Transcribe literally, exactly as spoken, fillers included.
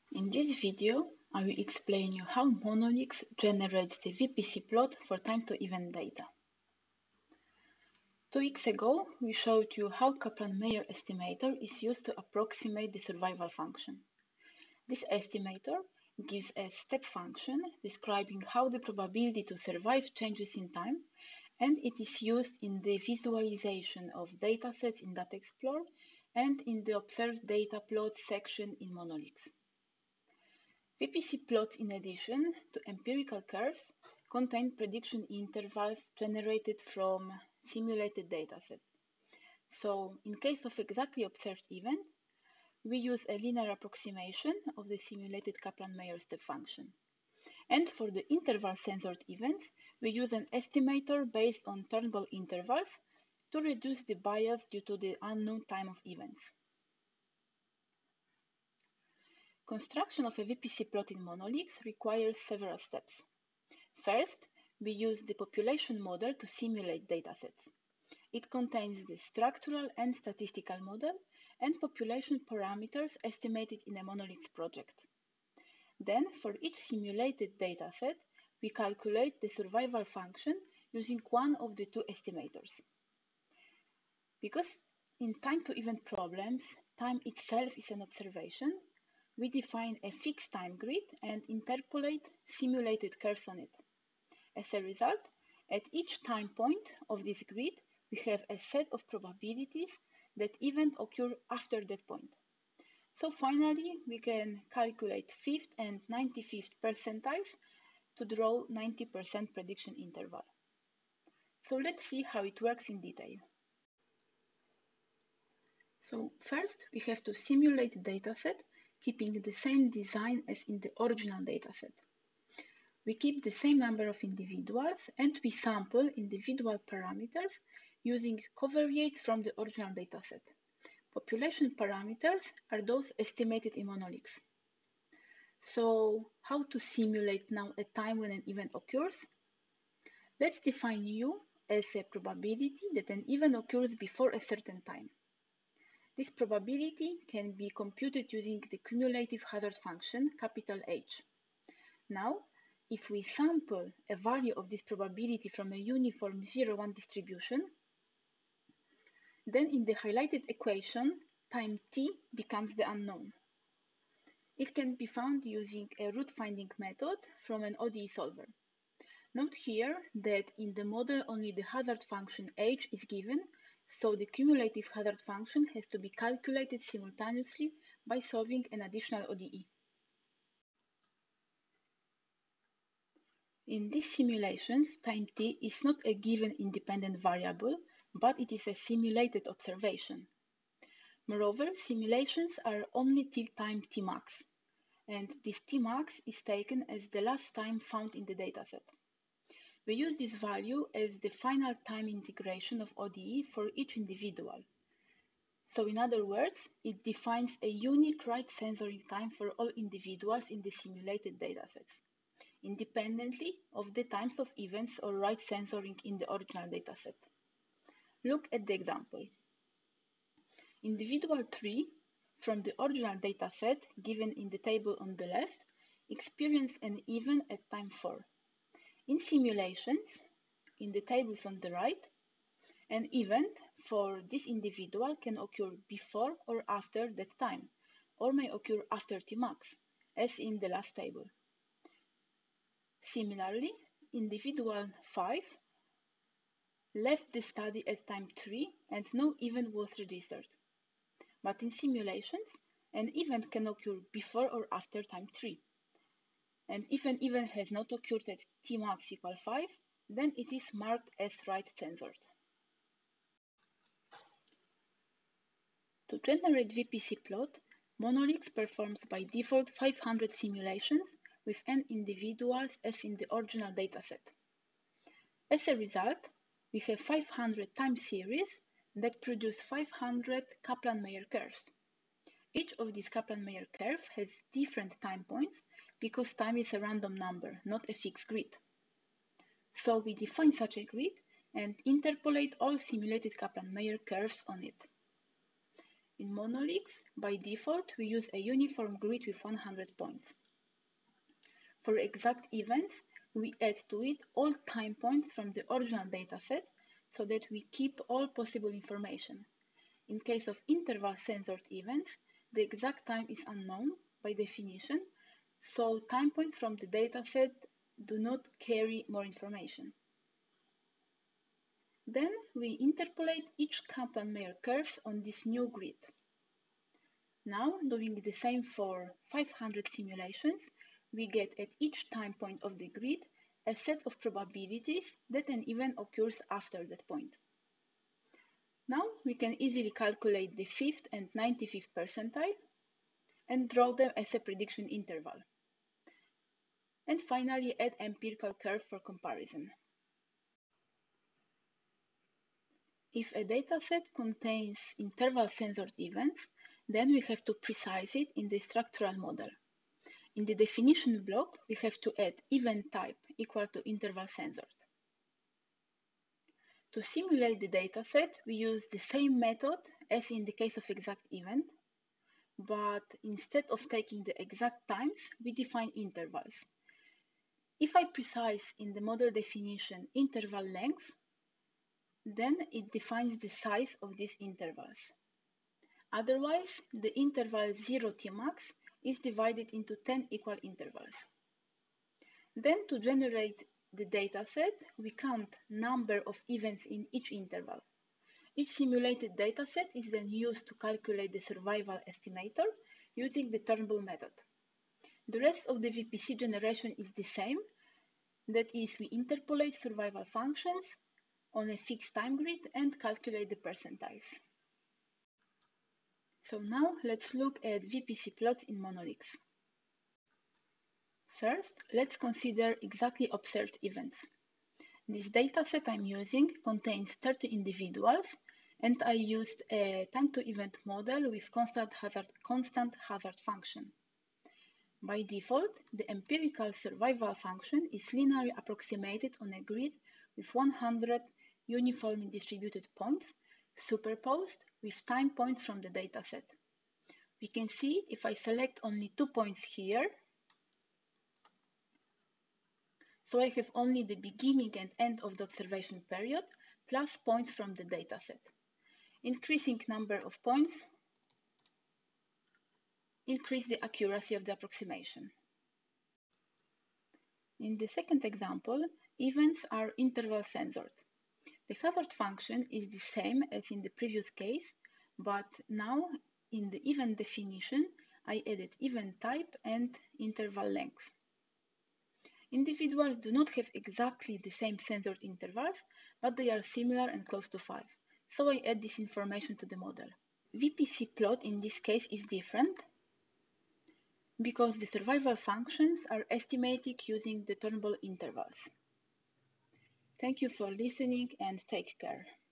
In this video, I will explain you how Monolix generates the V P C plot for time-to-event data. Two weeks ago, we showed you how Kaplan-Meier estimator is used to approximate the survival function. This estimator gives a step function describing how the probability to survive changes in time, and it is used in the visualization of datasets in DataExplore and in the Observed Data Plot section in Monolix. V P C plots, in addition to empirical curves, contain prediction intervals generated from simulated datasets. So, in case of exactly observed event, we use a linear approximation of the simulated Kaplan-Meier step function. And for the interval-censored events, we use an estimator based on Turnbull intervals to reduce the bias due to the unknown time of events. Construction of a V P C plot in Monolix requires several steps. First, we use the population model to simulate datasets. It contains the structural and statistical model and population parameters estimated in a Monolix project. Then, for each simulated dataset, we calculate the survival function using one of the two estimators. Because in time-to-event problems, time itself is an observation, we define a fixed time grid and interpolate simulated curves on it. As a result, at each time point of this grid, we have a set of probabilities that event occur after that point. So finally, we can calculate fifth and ninety-fifth percentiles to draw ninety percent prediction interval. So let's see how it works in detail. So first, we have to simulate the dataset keeping the same design as in the original dataset. We keep the same number of individuals and we sample individual parameters using covariates from the original dataset. Population parameters are those estimated in Monolix. So, how to simulate now a time when an event occurs? Let's define U as a probability that an event occurs before a certain time. This probability can be computed using the cumulative hazard function, capital H. Now, if we sample a value of this probability from a uniform zero one distribution, then in the highlighted equation, time t becomes the unknown. It can be found using a root finding method from an O D E solver. Note here that in the model only the hazard function h is given, so the cumulative hazard function has to be calculated simultaneously by solving an additional O D E. In these simulations, time t is not a given independent variable, but it is a simulated observation. Moreover, simulations are only till time tmax, and this tmax is taken as the last time found in the dataset. We use this value as the final time integration of O D E for each individual. So in other words, it defines a unique right censoring time for all individuals in the simulated datasets, independently of the times of events or right censoring in the original dataset. Look at the example. Individual three from the original dataset given in the table on the left experienced an event at time four. In simulations, in the tables on the right, an event for this individual can occur before or after that time, or may occur after tmax, as in the last table. Similarly, individual five left the study at time three and no event was registered. But in simulations, an event can occur before or after time three. And if an event has not occurred at tmax equal five, then it is marked as right censored. To generate V P C plot, Monolix performs by default five hundred simulations with n individuals as in the original dataset. As a result, we have five hundred time series that produce five hundred Kaplan-Meier curves. Each of these Kaplan-Meier curves has different time points because time is a random number, not a fixed grid. So we define such a grid and interpolate all simulated Kaplan-Meier curves on it. In Monolix, by default, we use a uniform grid with one hundred points. For exact events, we add to it all time points from the original dataset so that we keep all possible information. In case of interval censored events, the exact time is unknown by definition, so time points from the dataset do not carry more information. Then we interpolate each Kaplan-Meier curve on this new grid. Now, doing the same for five hundred simulations, we get at each time point of the grid a set of probabilities that an event occurs after that point. Now we can easily calculate the fifth and ninety-fifth percentile and draw them as a prediction interval. And finally add empirical curve for comparison. If a dataset contains interval censored events, then we have to precise it in the structural model. In the definition block, we have to add event type equal to interval censored. To simulate the dataset, we use the same method as in the case of exact event, but instead of taking the exact times, we define intervals. If I precise in the model definition interval length, then it defines the size of these intervals. Otherwise, the interval zero T max is divided into ten equal intervals. Then to generate the dataset, we count number of events in each interval. Each simulated dataset is then used to calculate the survival estimator using the Turnbull method. The rest of the V P C generation is the same. That is, we interpolate survival functions on a fixed time grid and calculate the percentiles. So now let's look at V P C plots in Monolix. First, let's consider exactly observed events. This dataset I'm using contains thirty individuals, and I used a time-to-event model with constant hazard, constant hazard function. By default, the empirical survival function is linearly approximated on a grid with one hundred uniformly distributed points superposed with time points from the dataset. We can see if I select only two points here, so I have only the beginning and end of the observation period plus points from the dataset. Increasing number of points increase the accuracy of the approximation. In the second example, events are interval censored. The hazard function is the same as in the previous case, but now in the event definition, I added event type and interval length. Individuals do not have exactly the same censored intervals, but they are similar and close to five. So I add this information to the model. V P C plot in this case is different because the survival functions are estimated using the Turnbull intervals. Thank you for listening and take care.